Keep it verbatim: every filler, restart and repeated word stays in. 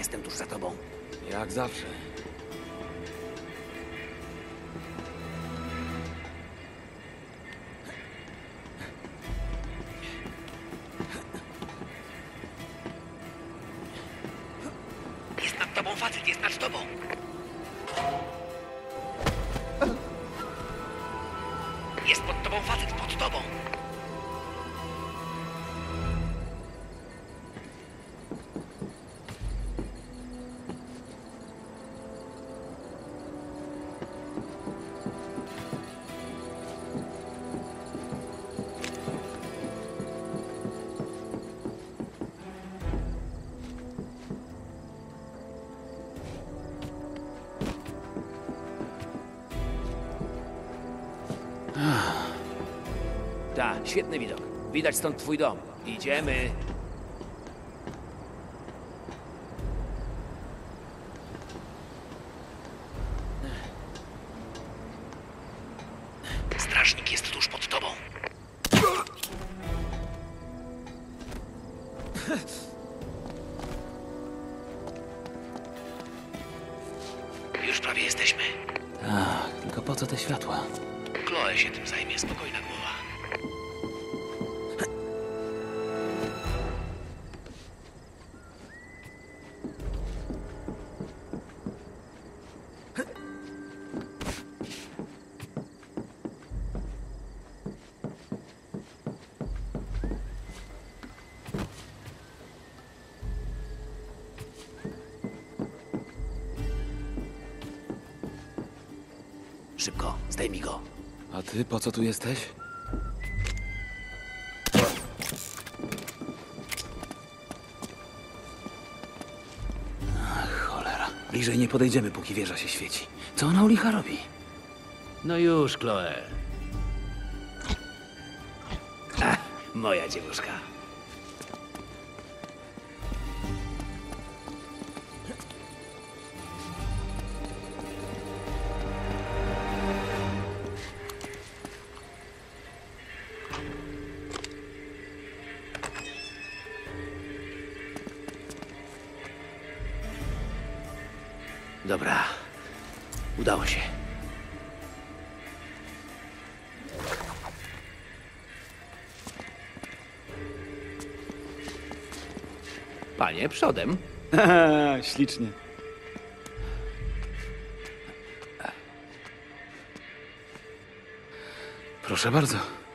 jestem tuż za tobą. Jak zawsze. Jest nad tobą facet, jest nad tobą. Jest pod tobą facet, pod tobą. Tak, świetny widok. Widać stąd twój dom. Idziemy. Strażnik jest tuż pod tobą. Już prawie jesteśmy. Tak, tylko po co te światła? Chloe się tym zajmie, spokojna głowa. Szybko, zdejmij go. A ty po co tu jesteś? Ach, cholera. Bliżej nie podejdziemy, póki wieża się świeci. Co ona u licha robi? No już, Chloe. Ach, moja dziewuszka. Dobra, udało się. Panie, przodem. Ślicznie. Proszę bardzo.